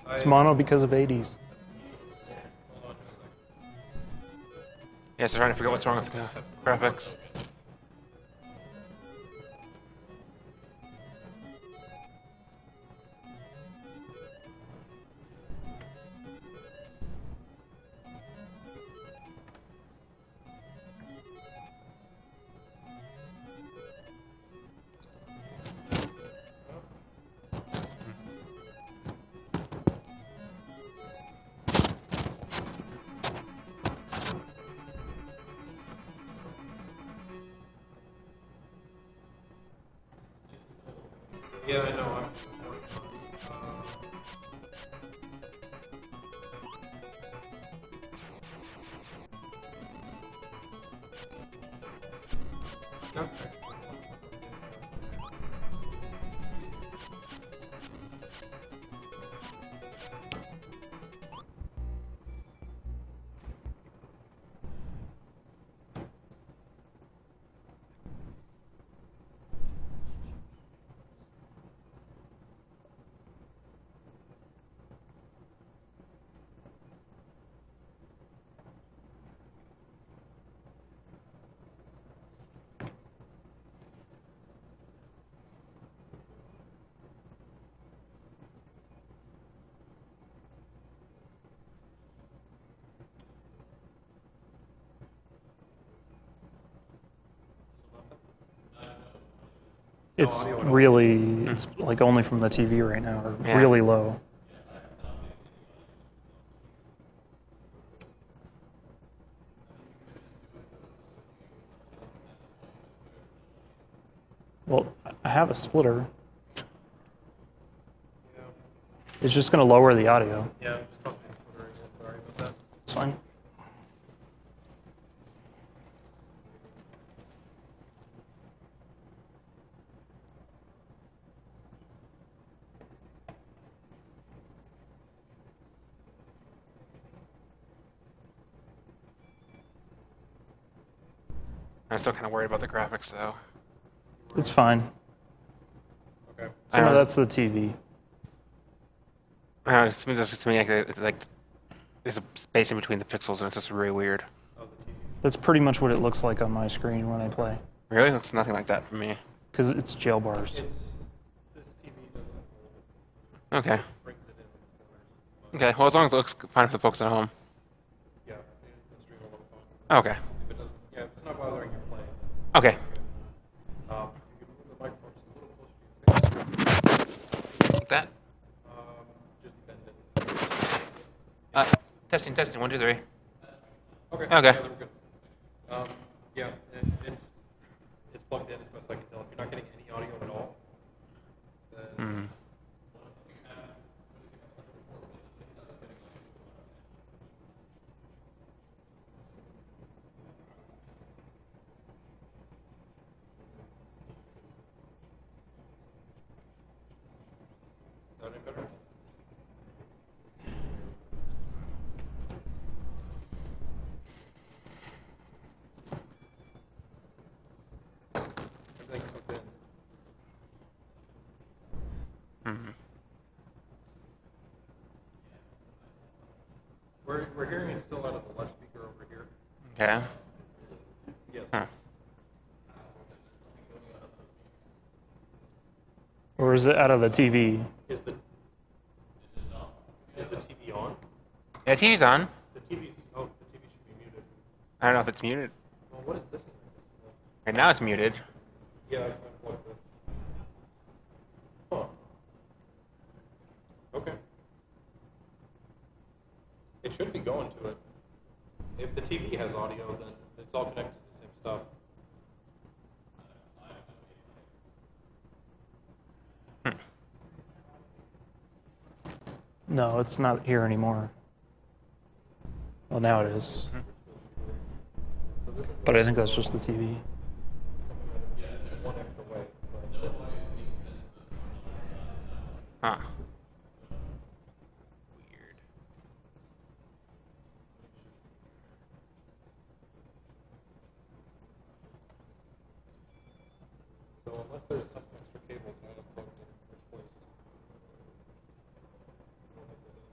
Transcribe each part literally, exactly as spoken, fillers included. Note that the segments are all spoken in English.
It's mono because of eighties. Yes, I'm trying to figure out what's wrong with the graphics. Yeah, I know. I'm okay. It's really, it's like only from the T V right now, or Yeah. really low. Well, I have a splitter. It's just going to lower the audio. Yeah, I'm just supposed to be splittering it. Sorry about that. It's fine. I'm still kind of worried about the graphics, though. It's fine. Okay. Some I of know. that's the T V. I don't know, to me, just, to me like, it's like there's a space in between the pixels, and it's just really weird. Oh, the T V. That's pretty much what it looks like on my screen when I play, Really? It looks nothing like that for me. because it's jail bars. It's this T V doesn't Okay. brings it in with the corners. Okay. Well, as long as it looks fine for the folks at home. Yeah, the stream will look fine. Okay. If it doesn't, yeah, if it's not bothering your playing. Okay. Um, you can move the microphone just a little closer to your face. Like that. Um, just bend it. Uh, testing, testing. One, two, three. Okay. Okay. Yeah, then we're good. Um, yeah, it, it's it's plugged in as best I can tell. If you're not getting any audio at all, then Hmm. is that any better? Everything's plugged in. Hmm. We're we're hearing it still out of the left speaker over here. Okay. Yes. Huh. Or is it out of the T V? Is the is the T V on? Yeah, T V's on. The T V's oh the T V should be muted. I don't know if it's muted. Well, what is this one? Right now it's muted. Yeah, I unplugged this. Huh. Okay. It should be going to it. If the T V has audio, then it's all connected to the same stuff. No, it's not here anymore. Well, now it is. But I think that's just the T V. One extra way. Huh. Weird. So unless there's some extra cables not unplugged in the first place. I don't think there's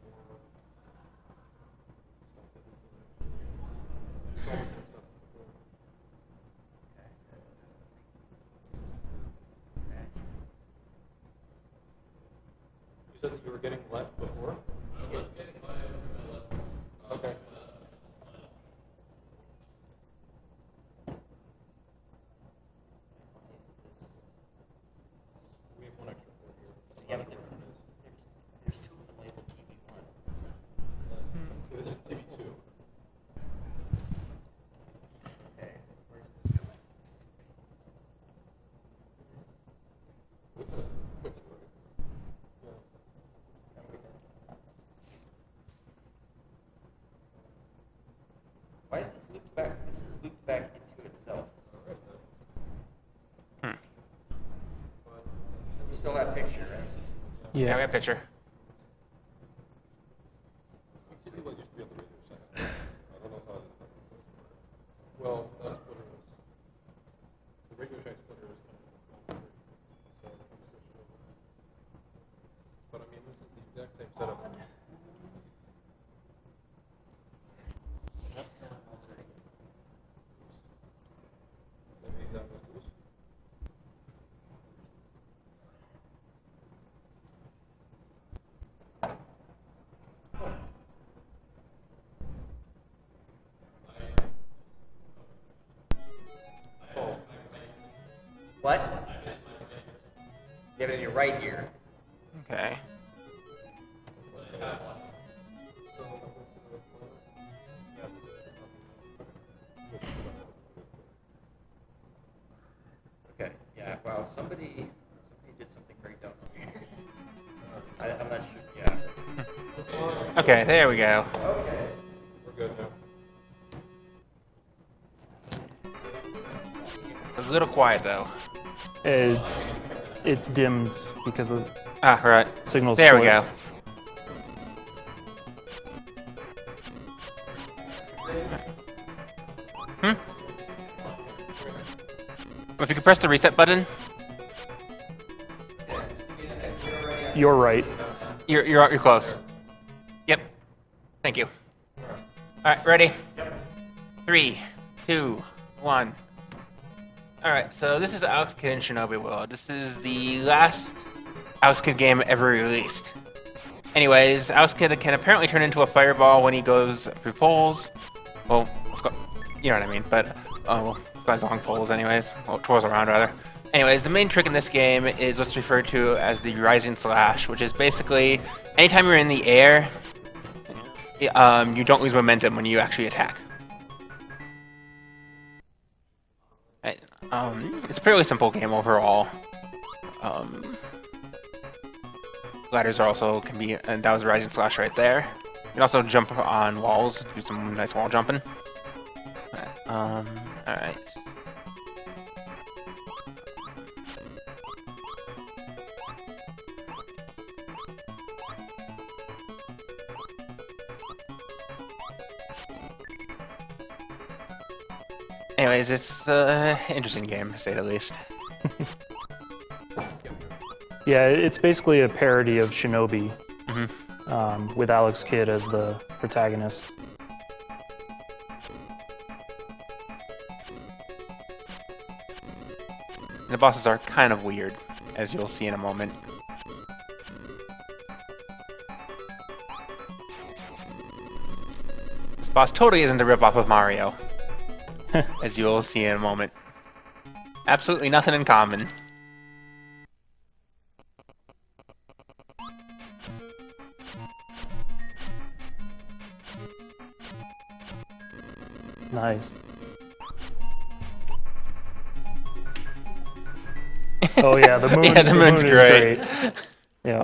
said that you were getting left before? I was getting left. Okay. We have one extra board here. Yeah, but there, there's, there's two of them labeled T V one. So this is T V two. Okay, where's this going? Why is this looped back? This is looped back into itself. Hmm. We still have picture, right? Yeah, we Yeah. have a picture. Actually, what used to be on the radio shack. I don't know how it is. Well, that splitter is, the Radio Shack splitter is kind of, so I can switch it over. But I mean, this is the exact same setup. Maybe that was loose. What? You have it in your right ear. Okay. Okay, yeah, wow, somebody, somebody did something very dumb over here. I, I'm not sure, yeah. Okay, there we go. Okay. We're good now. A little quiet though. It's it's dimmed because of Ah, right. signal There we split. go. Hmm? If you could press the reset button, You're right. you're you're you're close. Yep. Thank you. All right, ready? Three, two, one. All right. So this is Alex Kidd in Shinobi World. This is the last Alex Kidd game ever released. Anyways, Alex Kidd can apparently turn into a fireball when he goes through poles. Well, let's go. You know what I mean. But oh, well, it's got long poles, anyways. Well, twirls around rather. Anyways, the main trick in this game is what's referred to as the Rising Slash, which is basically anytime you're in the air, um, you don't lose momentum when you actually attack. Right, Um, it's a fairly simple game overall. Um, ladders are also can be, and that was a Rising Slash right there. You can also jump on walls, do some nice wall jumping. Alright, um, alright. Anyways, it's an interesting game, to say the least. Yeah, it's basically a parody of Shinobi, Mhm. um, with Alex Kidd as the protagonist. The bosses are kind of weird, as you'll see in a moment. This boss totally isn't a rip-off of Mario, as you'll see in a moment. Absolutely nothing in common. Nice. Oh yeah, the moon. Yeah, the moon's moon is great. Yeah.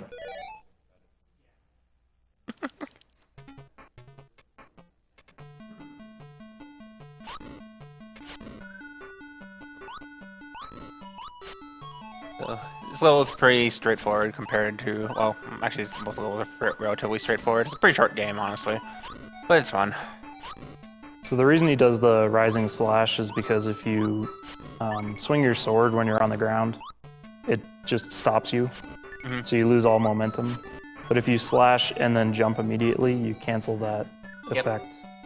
So, this level is pretty straightforward compared to, well, actually most levels are relatively straightforward. It's a pretty short game, honestly, but it's fun. So the reason he does the rising slash is because if you um, swing your sword when you're on the ground, it just stops you, Mhm. so you lose all momentum. But if you slash and then jump immediately, you cancel that Yep. effect.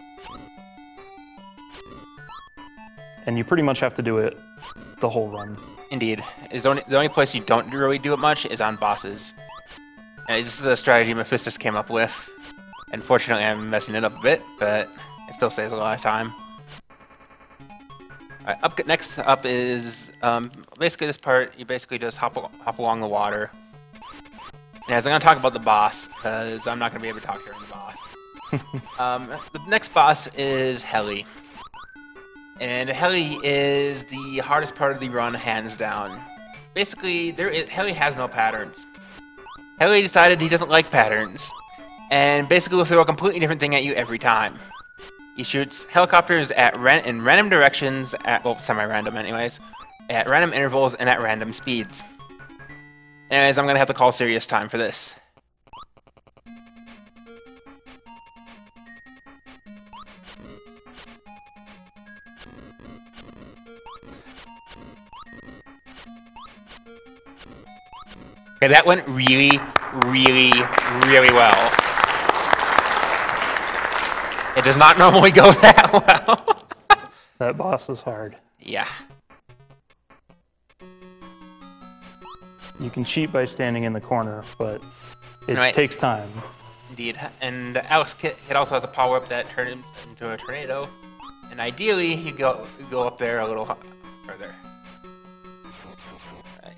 And you pretty much have to do it the whole run. Indeed. Is only, the only place you don't really do it much is on bosses. Uh, this is a strategy Mephistus came up with. Unfortunately, I'm messing it up a bit, but it still saves a lot of time. Alright, up next up is um, basically this part. You basically just hop al hop along the water. And as I'm gonna talk about the boss, because I'm not gonna be able to talk during the boss. um, the next boss is Heli, and Heli is the hardest part of the run, hands down. Basically, there is, Heli has no patterns. Heli decided he doesn't like patterns, and basically will throw a completely different thing at you every time. He shoots helicopters at ran in random directions, at well, semi-random anyways, at random intervals and at random speeds. Anyways, I'm gonna have to call serious time for this. Okay, that went really, really, really well. It does not normally go that well. That boss is hard. Yeah. You can cheat by standing in the corner, but it Right. takes time. Indeed. And Alex Kit Kit also has a power-up that turns into a tornado. And ideally, you go you go up there a little hu- further. Right.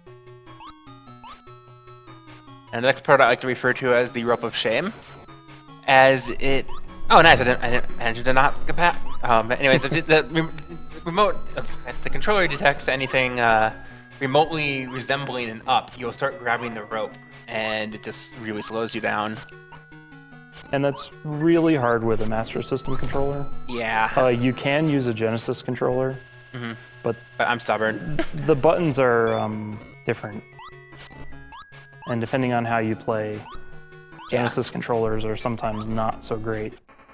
And the next part I like to refer to as the Rope of Shame, as it... Oh, nice! I didn't, I didn't manage to not get back. Um, but anyways, the, the rem- remote, uh, the controller detects anything uh, remotely resembling an up. You'll start grabbing the rope, and it just really slows you down. And that's really hard with a Master System controller. Yeah, Uh, you can use a Genesis controller, Mhm. but but I'm stubborn. the buttons are um, different. And depending on how you play, Genesis controllers are sometimes not so great.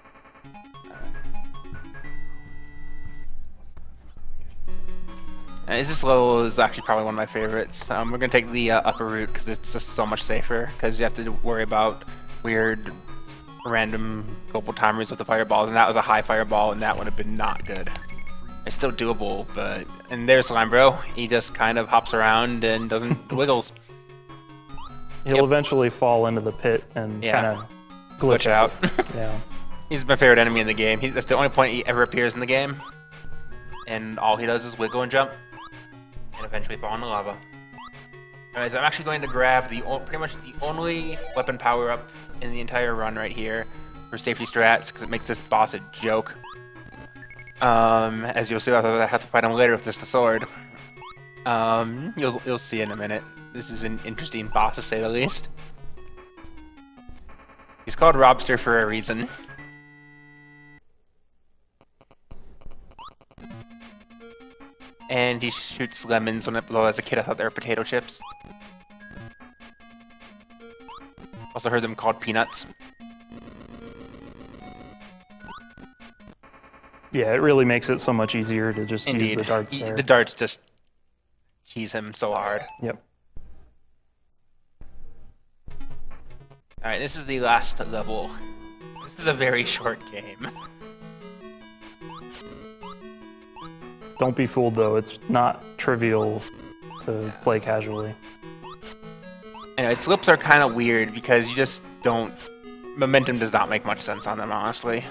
Uh, this level is actually probably one of my favorites. Um, we're gonna take the uh, upper route because it's just so much safer. Because you have to worry about weird, random global timers with the fireballs, and that was a high fireball, and that would have been not good. It's still doable, but and there's Slime Bro. He just kind of hops around and doesn't wiggles. He'll Yep. eventually fall into the pit and Yeah. kind of Glitch out. Yeah. He's my favorite enemy in the game. He, that's the only point he ever appears in the game, and all he does is wiggle and jump, and eventually fall in the lava. Anyways, I'm actually going to grab the o pretty much the only weapon power-up in the entire run right here for safety strats, because it makes this boss a joke. Um, as you'll see, I have to fight him later with just the sword. Um, you'll you'll see in a minute. This is an interesting boss, to say the least. He's called Robster for a reason. And he shoots lemons when it, well, as a kid I thought they were potato chips. Also heard them called peanuts. Yeah, it really makes it so much easier to just Indeed. use the darts He- there. the darts just cheese him so hard. Yep. Alright, this is the last level. This is a very short game. Don't be fooled though, it's not trivial to play casually. Anyway, slips are kind of weird because you just don't... Momentum does not make much sense on them, honestly.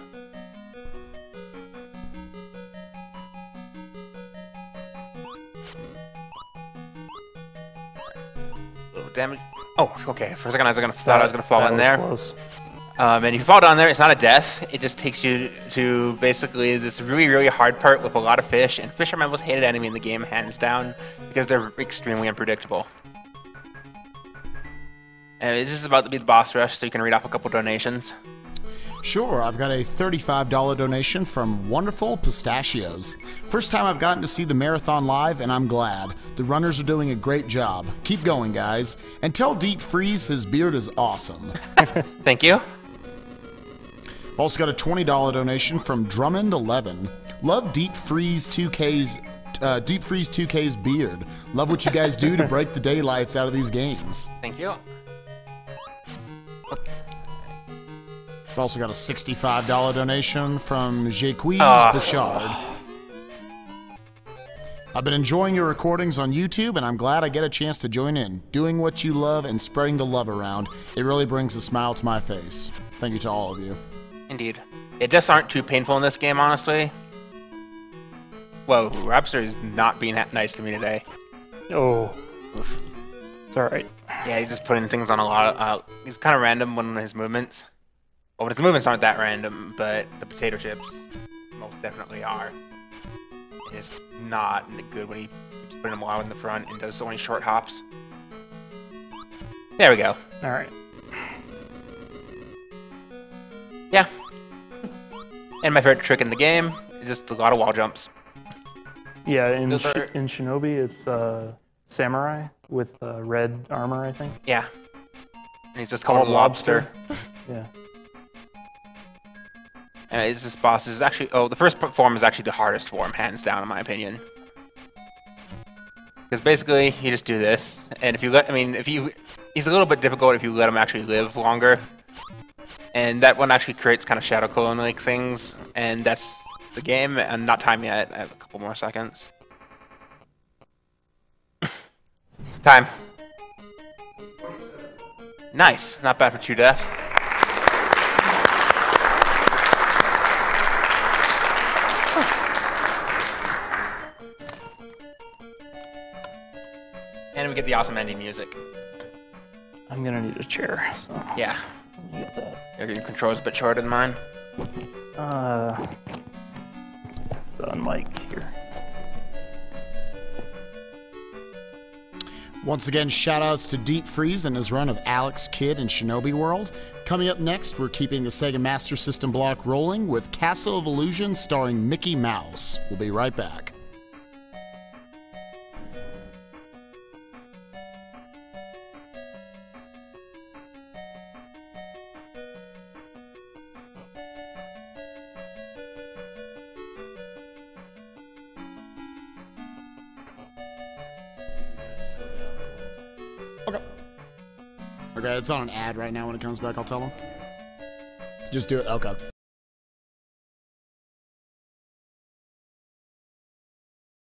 Oh, damage. Oh, okay. For a second I was gonna, thought I was going to fall That in was there. Close. Um, and if you fall down there, it's not a death. It just takes you to basically this really, really hard part with a lot of fish. And fish are my most hated enemy in the game, hands down, because they're extremely unpredictable. And this is about to be the boss rush, so you can read off a couple donations. Sure, I've got a thirty-five dollar donation from Wonderful Pistachios. First time I've gotten to see the marathon live, and I'm glad. The runners are doing a great job. Keep going, guys. And tell Deep Freeze his beard is awesome. Thank you. Also got a twenty dollar donation from Drummond eleven. Love Deep Freeze two K's uh, Deep Freeze two K's beard. Love what you guys do to break the daylights out of these games. Thank you. I've also got a sixty-five dollar donation from Jacques Ah. Bouchard. I've been enjoying your recordings on YouTube, and I'm glad I get a chance to join in. Doing what you love and spreading the love around, it really brings a smile to my face. Thank you to all of you. Indeed. Yeah, deaths aren't too painful in this game, honestly. Whoa, Rapster is not being that nice to me today. Oh. Oof. It's alright. Yeah, he's just putting things on a lot of... Uh, he's kind of random when his movements... Well, his movements aren't that random, but the potato chips most definitely are. It's not good when he keeps putting them wild in the front and does only short hops. There we go. Alright. Yeah. And my favorite trick in the game is just a lot of wall jumps. Yeah, in, Those Sh are- in Shinobi, it's uh, Samurai with uh, red armor, I think. Yeah. And he's just called a lobster. Yeah. And it's this boss is actually... Oh, the first form is actually the hardest form, hands down, in my opinion. Because basically, you just do this, and if you let... I mean, if you... He's a little bit difficult if you let him actually live longer. And that one actually creates kind of shadow clone-like things, and that's the game, and not time yet. I have a couple more seconds. Time. Nice. Not bad for two deaths. And we get the awesome ending music. I'm gonna need a chair, so Yeah. let me get that. Your control's a bit shorter than mine. Uh, the mic here. Once again, shoutouts to Deep Freeze and his run of Alex Kidd in Shinobi World. Coming up next, we're keeping the Sega Master System block rolling with Castle of Illusion starring Mickey Mouse. We'll be right back. Okay, it's on an ad right now. When it comes back, I'll tell them. Just do it. Okay.